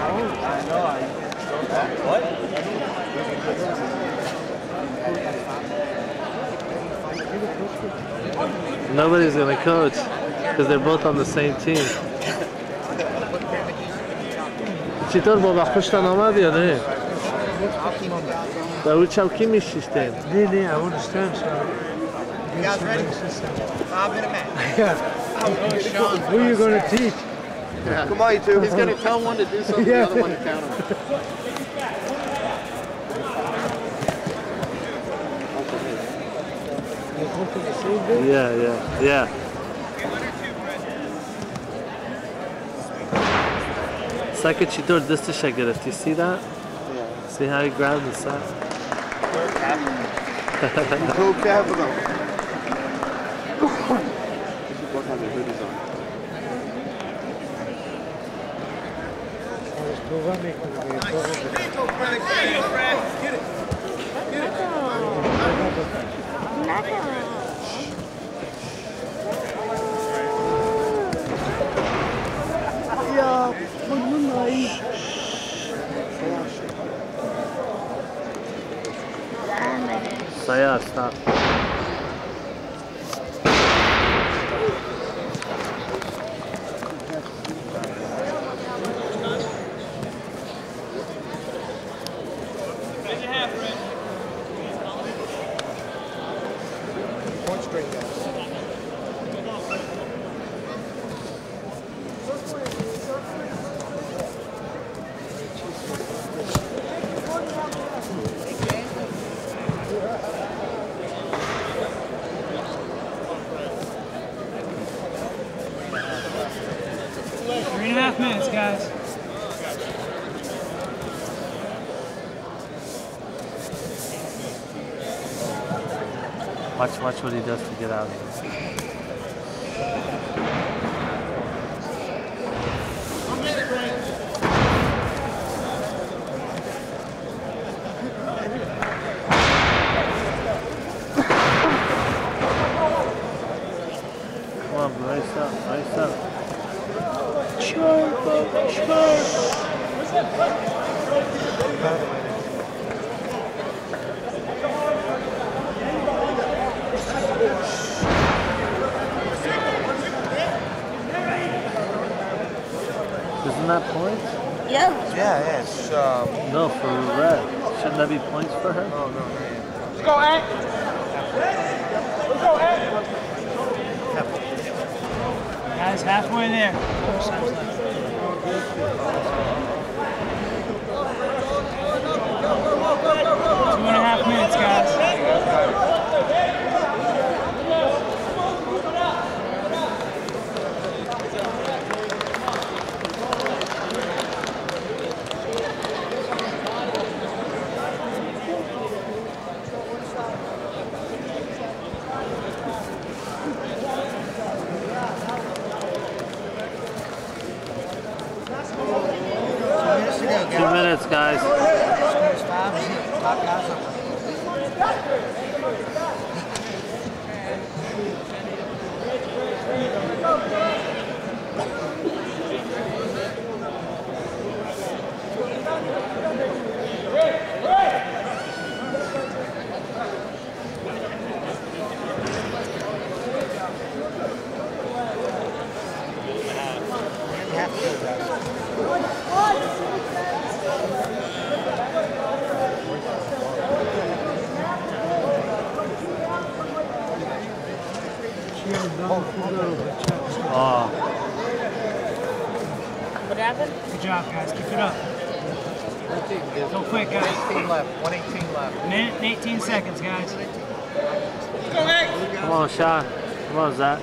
What? Nobody's gonna coach because they're both on the same team. چطور بابا خوشتن آمد یا نه؟ با او چوکی میشیشتن؟ نه I understand. You guys ready? 5 minute match. Yeah. Who are you going to teach? Yeah. Come on, you two. He's going to tell one to do something, the other one to counter. Yeah. Second چطور دستش گرفتی؟ See that? Yeah. See how he grabbed the sack? Go capital. Both have their hoodies on. Sayar, stop. Point straight, guys. Three and a half minutes, guys. Watch what he does to get out of this. Come on, brace up. Sharp. Isn't that points? Yeah, it's, No, for red. Shouldn't that be points for her? no, Let's go, Ant. Guys, halfway there. 2.5 minutes, guys. Two minutes, guys. Oh. What happened? Good job, guys. Keep it up. Go quick, guys. 118 left. 118 left. Minute and 18 seconds, guys. Come on, Sean. Come on, Zach.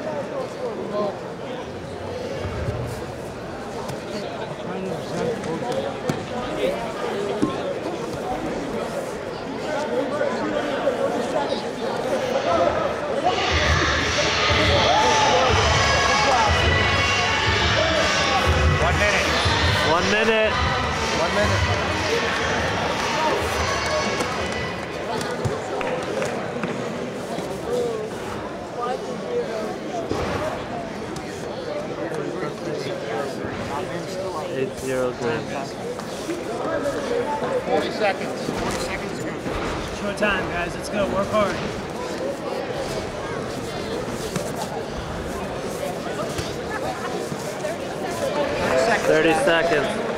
One minute. 1 minute. 8-0 green. 40 seconds. 40 seconds ago. Short time, guys. Let's go. Work hard. 30 seconds.